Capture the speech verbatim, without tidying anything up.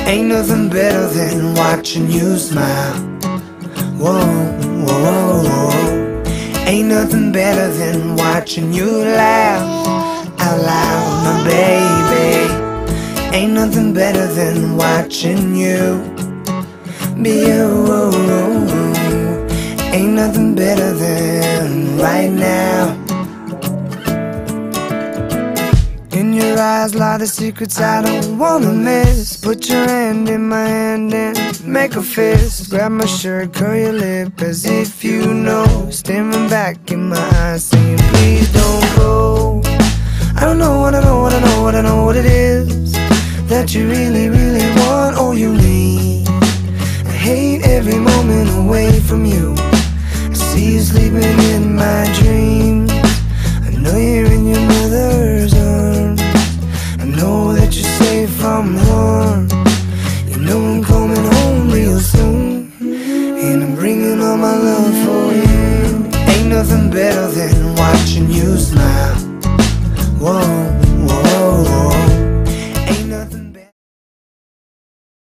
Ain't nothing better than watching you smile. Whoa, whoa, whoa, whoa. Ain't nothing better than watching you laugh out loud, my baby. Ain't nothing better than watching you be you. Ain't nothing better than right now. In your eyes lie the secrets I don't wanna miss. Put your hand in my hand and make a fist. Grab my shirt, curl your lip as if you know. Staring back in my eyes saying please don't go. I don't know what I know, what I know, what I know what it is that you really, really want or you need. I hate every moment away from you. I see you sleeping in my dreams. I know you're in your mother's arms. I know that you're safe from harm. You know I'm coming home real soon, and I'm bringing all my love for you. Ain't nothing better than watching you smile.